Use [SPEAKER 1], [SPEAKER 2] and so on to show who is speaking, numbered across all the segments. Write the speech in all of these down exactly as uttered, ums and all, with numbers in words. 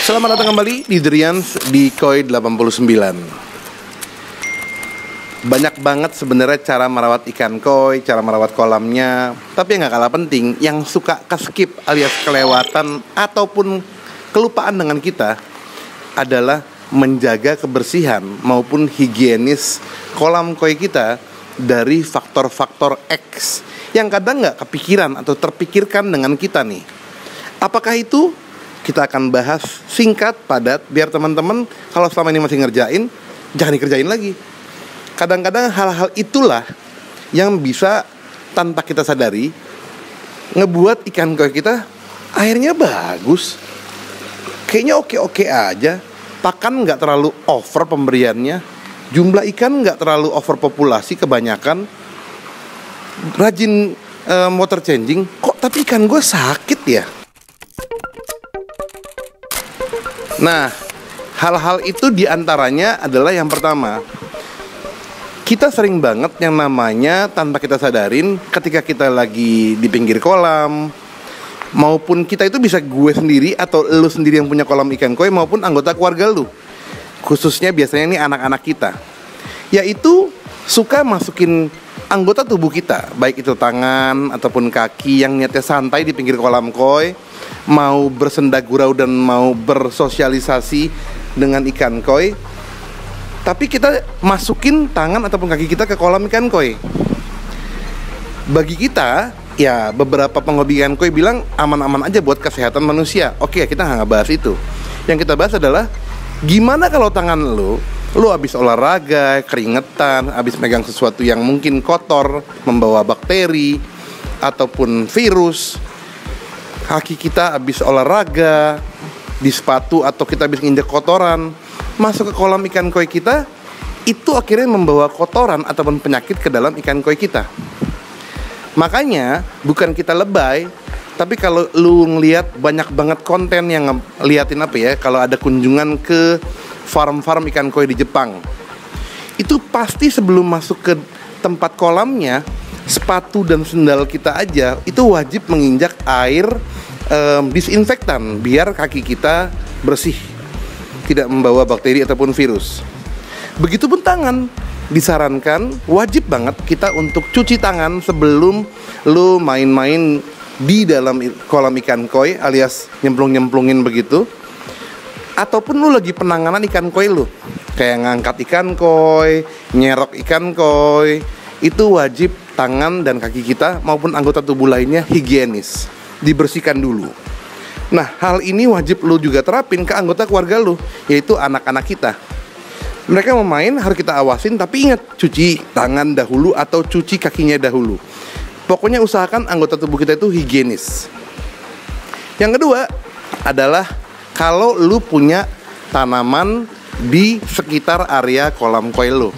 [SPEAKER 1] Selamat datang kembali di Drians di Koi delapan puluh sembilan. Banyak banget sebenarnya cara merawat ikan koi, cara merawat kolamnya. Tapi yang gak kalah penting, yang suka ke-skip alias kelewatan ataupun kelupaan dengan kita adalah menjaga kebersihan maupun higienis kolam koi kita dari faktor-faktor X yang kadang gak kepikiran atau terpikirkan dengan kita nih. Apakah itu? Kita akan bahas singkat, padat, biar teman-teman kalau selama ini masih ngerjain, jangan dikerjain lagi. Kadang-kadang hal-hal itulah yang bisa tanpa kita sadari ngebuat ikan koi kita airnya bagus, kayaknya oke-oke aja. Pakan gak terlalu over pemberiannya, jumlah ikan gak terlalu overpopulasi kebanyakan, rajin um, water changing. Kok tapi ikan gue sakit ya? Nah, hal-hal itu diantaranya adalah yang pertama, kita sering banget yang namanya tanpa kita sadarin ketika kita lagi di pinggir kolam, maupun kita itu bisa gue sendiri atau lu sendiri yang punya kolam ikan koi maupun anggota keluarga lu, khususnya biasanya ini anak-anak kita, yaitu suka masukin anggota tubuh kita, baik itu tangan ataupun kaki yang niatnya santai di pinggir kolam koi, mau bersenda gurau dan mau bersosialisasi dengan ikan koi, tapi kita masukin tangan ataupun kaki kita ke kolam ikan koi. Bagi kita, ya beberapa penghobi ikan koi bilang aman-aman aja buat kesehatan manusia. Oke, kita nggak bahas itu. Yang kita bahas adalah gimana kalau tangan lo, lo habis olahraga, keringetan, habis megang sesuatu yang mungkin kotor, membawa bakteri ataupun virus. Kaki kita habis olahraga di sepatu atau kita habis nginjek kotoran, masuk ke kolam ikan koi kita, itu akhirnya membawa kotoran ataupun penyakit ke dalam ikan koi kita. Makanya bukan kita lebay, tapi kalau lu ngelihat banyak banget konten yang ngeliatin apa ya, kalau ada kunjungan ke farm-farm ikan koi di Jepang, itu pasti sebelum masuk ke tempat kolamnya, sepatu dan sendal kita aja itu wajib menginjak air um, disinfektan biar kaki kita bersih, tidak membawa bakteri ataupun virus. Begitupun tangan, disarankan wajib banget kita untuk cuci tangan sebelum lu main-main di dalam kolam ikan koi alias nyemplung-nyemplungin begitu, ataupun lu lagi penanganan ikan koi lu, kayak ngangkat ikan koi, nyerok ikan koi, itu wajib tangan dan kaki kita maupun anggota tubuh lainnya higienis, dibersihkan dulu. Nah, hal ini wajib lu juga terapin ke anggota keluarga lu, yaitu anak-anak kita. Mereka mau main harus kita awasin, tapi ingat, cuci tangan dahulu atau cuci kakinya dahulu. Pokoknya usahakan anggota tubuh kita itu higienis. Yang kedua adalah kalau lu punya tanaman di sekitar area kolam koi lu,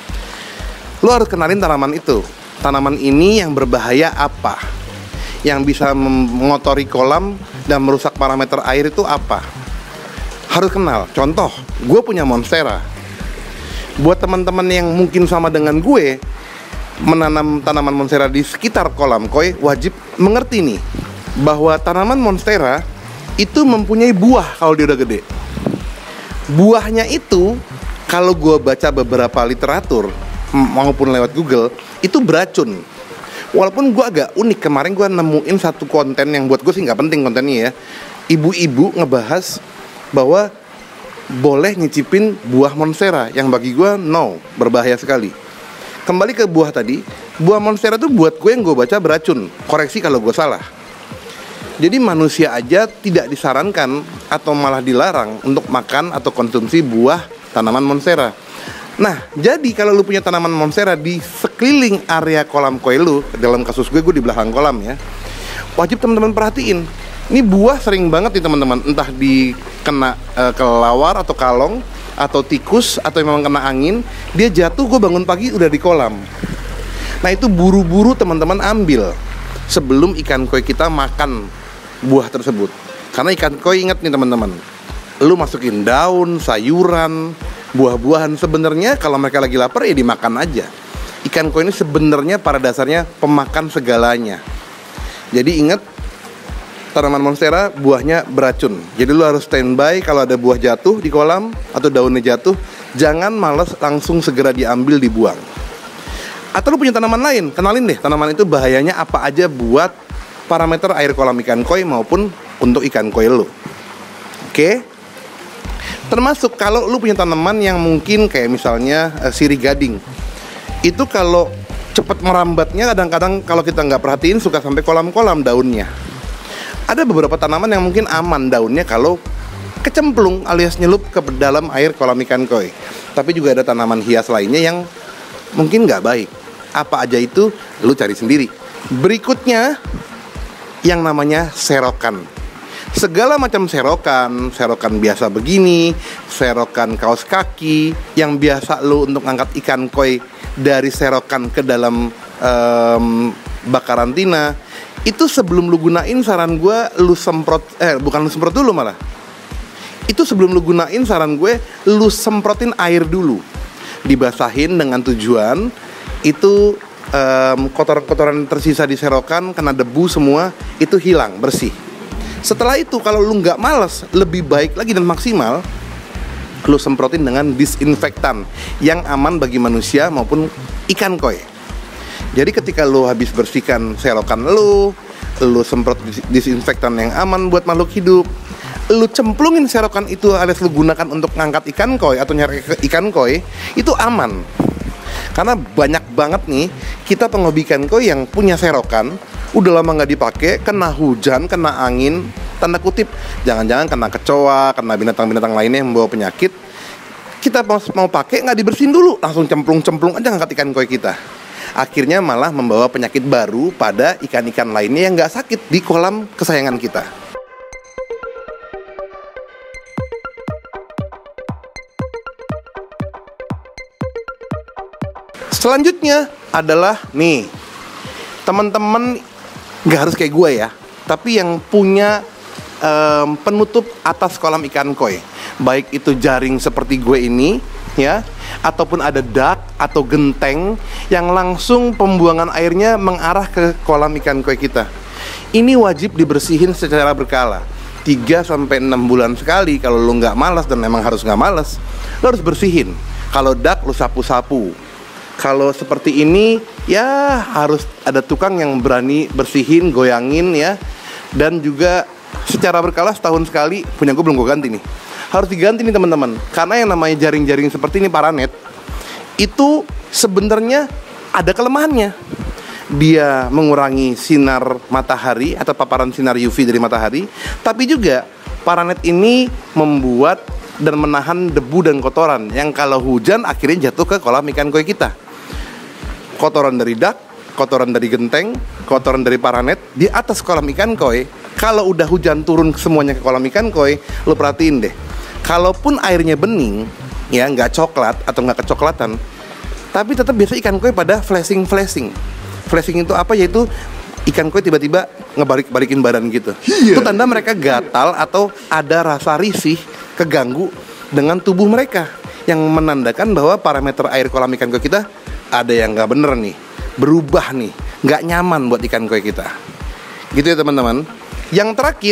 [SPEAKER 1] lu harus kenalin tanaman itu. Tanaman ini yang berbahaya apa, yang bisa mengotori kolam dan merusak parameter air itu apa, harus kenal. Contoh, gue punya monstera. Buat teman-teman yang mungkin sama dengan gue menanam tanaman monstera di sekitar kolam koi, wajib mengerti nih bahwa tanaman monstera itu mempunyai buah kalau dia udah gede. Buahnya itu kalau gue baca beberapa literatur maupun lewat Google, itu beracun. Walaupun gue agak unik, kemarin gue nemuin satu konten yang buat gue sih gak penting kontennya ya. Ibu-ibu ngebahas bahwa boleh nyicipin buah monstera, yang bagi gue no, berbahaya sekali. Kembali ke buah tadi, buah monstera tuh buat gue yang gue baca beracun. Koreksi kalau gue salah. Jadi manusia aja tidak disarankan atau malah dilarang untuk makan atau konsumsi buah tanaman monstera. Nah, jadi kalau lu punya tanaman monstera di sekeliling area kolam koi lu, dalam kasus gue, gue di belakang kolam ya, wajib teman-teman perhatiin. Ini buah sering banget nih teman-teman, entah dikena e, kelelawar atau kalong, atau tikus, atau memang kena angin, dia jatuh, gue bangun pagi udah di kolam. Nah, itu buru-buru teman-teman ambil sebelum ikan koi kita makan buah tersebut. Karena ikan koi, ingat nih teman-teman, lu masukin daun, sayuran, buah-buahan, sebenarnya kalau mereka lagi lapar ya dimakan aja. Ikan koi ini sebenarnya pada dasarnya pemakan segalanya. Jadi ingat, tanaman monstera buahnya beracun. Jadi lu harus standby kalau ada buah jatuh di kolam atau daunnya jatuh, jangan males langsung segera diambil dibuang. Atau lu punya tanaman lain, kenalin deh tanaman itu bahayanya apa aja buat parameter air kolam ikan koi maupun untuk ikan koi lu. Oke? Termasuk kalau lu punya tanaman yang mungkin kayak misalnya uh, sirih gading. Itu kalau cepat merambatnya kadang-kadang kalau kita nggak perhatiin suka sampai kolam-kolam daunnya. Ada beberapa tanaman yang mungkin aman daunnya kalau kecemplung alias nyelup ke dalam air kolam ikan koi. Tapi juga ada tanaman hias lainnya yang mungkin nggak baik. Apa aja itu lu cari sendiri. Berikutnya yang namanya serokan. Segala macam serokan, serokan biasa begini, serokan kaos kaki, yang biasa lu untuk ngangkat ikan koi dari serokan ke dalam um, bak karantina, itu sebelum lu gunain saran gue lu semprot, eh bukan lu semprot dulu malah. Itu sebelum lu gunain saran gue lu semprotin air dulu, dibasahin dengan tujuan itu um, kotoran-kotoran tersisa di serokan, kena debu semua itu hilang bersih. Setelah itu kalau lu nggak malas, lebih baik lagi dan maksimal lu semprotin dengan disinfektan yang aman bagi manusia maupun ikan koi. Jadi ketika lu habis bersihkan serokan lu, lu semprot disinfektan yang aman buat makhluk hidup, lu cemplungin serokan itu alias lu gunakan untuk ngangkat ikan koi atau nyari ikan koi, itu aman. Karena banyak banget nih kita penghobi ikan koi yang punya serokan udah lama nggak dipakai, kena hujan, kena angin, tanda kutip, jangan-jangan kena kecoa, kena binatang-binatang lainnya yang membawa penyakit. Kita mau, mau pakai nggak dibersihin dulu, langsung cemplung-cemplung aja ngangkat ikan koi kita. Akhirnya malah membawa penyakit baru pada ikan-ikan lainnya yang nggak sakit di kolam kesayangan kita. Selanjutnya adalah nih, teman-teman nggak harus kayak gue ya, tapi yang punya um, penutup atas kolam ikan koi, baik itu jaring seperti gue ini ya, ataupun ada dak atau genteng yang langsung pembuangan airnya mengarah ke kolam ikan koi kita. Ini wajib dibersihin secara berkala, tiga sampai enam bulan sekali. Kalau lu nggak malas, dan memang harus nggak malas, lu harus bersihin. Kalau dak lu sapu-sapu. Kalau seperti ini ya harus ada tukang yang berani bersihin, goyangin ya. Dan juga secara berkala setahun sekali, punya gue belum gue ganti nih, harus diganti nih teman-teman. Karena yang namanya jaring-jaring seperti ini paranet, itu sebenarnya ada kelemahannya. Dia mengurangi sinar matahari atau paparan sinar U V dari matahari. Tapi juga paranet ini membuat dan menahan debu dan kotoran yang kalau hujan akhirnya jatuh ke kolam ikan koi kita. Kotoran dari dak, kotoran dari genteng, kotoran dari paranet di atas kolam ikan koi. Kalau udah hujan turun semuanya ke kolam ikan koi, lo perhatiin deh. Kalaupun airnya bening, ya nggak coklat atau nggak kecoklatan, tapi tetap biasa ikan koi pada flashing-flashing. Flashing itu apa? Yaitu ikan koi tiba-tiba ngebalik-balikin badan gitu. Itu tanda mereka gatal atau ada rasa risih, keganggu dengan tubuh mereka, yang menandakan bahwa parameter air kolam ikan koi kita ada yang nggak bener nih, berubah nih, nggak nyaman buat ikan koi kita. Gitu ya teman-teman. Yang terakhir,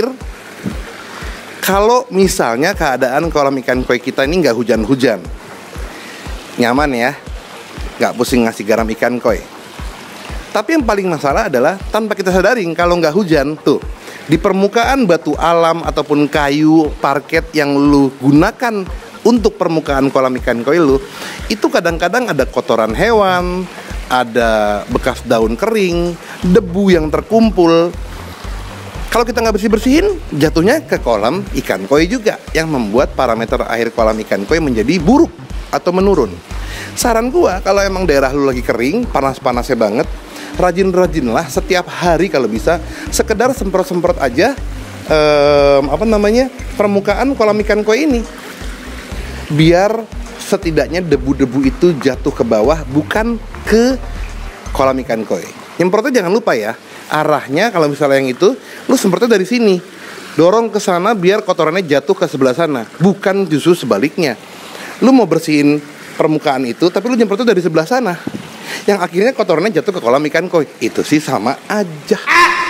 [SPEAKER 1] kalau misalnya keadaan kolam ikan koi kita ini nggak hujan-hujan, nyaman ya, nggak pusing ngasih garam ikan koi. Tapi yang paling masalah adalah tanpa kita sadarin, kalau nggak hujan tuh di permukaan batu alam ataupun kayu parket yang lu gunakan untuk permukaan kolam ikan koi lu, itu kadang-kadang ada kotoran hewan, ada bekas daun kering, debu yang terkumpul. Kalau kita nggak bersih-bersihin, jatuhnya ke kolam ikan koi juga, yang membuat parameter air kolam ikan koi menjadi buruk atau menurun. Saran gua, kalau emang daerah lu lagi kering, panas-panasnya banget, rajin-rajinlah setiap hari kalau bisa, sekedar semprot-semprot aja um, apa namanya permukaan kolam ikan koi ini. Biar setidaknya debu-debu itu jatuh ke bawah, bukan ke kolam ikan koi. Nyemprotnya jangan lupa ya, arahnya kalau misalnya yang itu, lu semprotnya dari sini, dorong ke sana biar kotorannya jatuh ke sebelah sana, bukan justru sebaliknya. Lu mau bersihin permukaan itu, tapi lu nyemprotnya dari sebelah sana, yang akhirnya kotorannya jatuh ke kolam ikan koi. Itu sih sama aja.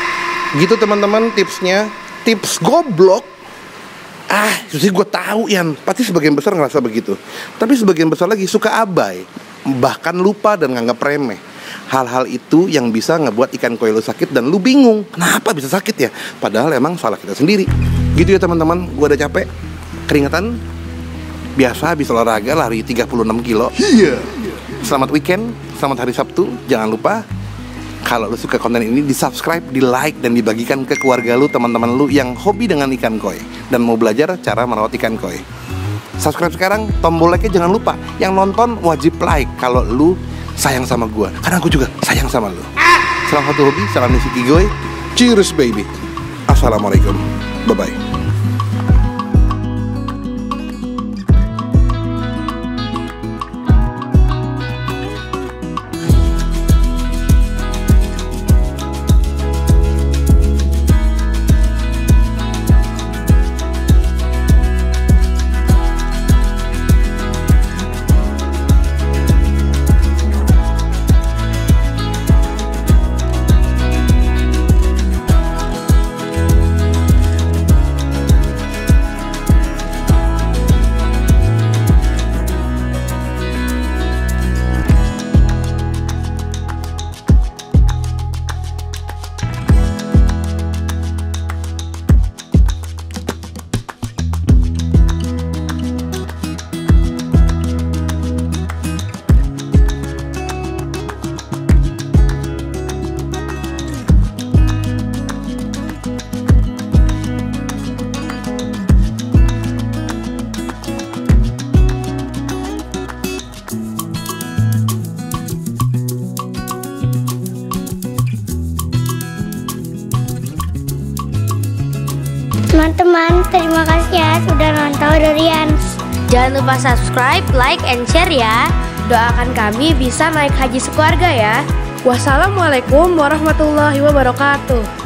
[SPEAKER 1] Gitu teman-teman tipsnya. Tips goblok. Ah, sih gue tahu Yan, pasti sebagian besar ngerasa begitu. Tapi sebagian besar lagi suka abai, bahkan lupa dan nganggap remeh. Hal-hal itu yang bisa ngebuat ikan koi lu sakit dan lu bingung kenapa bisa sakit ya, padahal emang salah kita sendiri. Gitu ya teman-teman, gue udah capek, keringetan. Biasa habis olahraga lari tiga puluh enam kilo. Iya. Selamat weekend, selamat hari Sabtu. Jangan lupa kalau lu suka konten ini, di-subscribe, di-like, dan dibagikan ke keluarga lu, teman-teman lu yang hobi dengan ikan koi dan mau belajar cara merawat ikan koi. Subscribe sekarang, tombol like-nya jangan lupa. Yang nonton wajib like kalau lu sayang sama gua, karena aku juga sayang sama lu. Salam satu hobi, salam Nishikigoy. Cheers baby. Assalamualaikum. Bye-bye.
[SPEAKER 2] Teman-teman, terima kasih ya sudah nonton Durian.
[SPEAKER 3] Jangan lupa subscribe, like, and share ya.
[SPEAKER 4] Doakan kami bisa naik haji sekeluarga ya. Wassalamualaikum warahmatullahi wabarakatuh.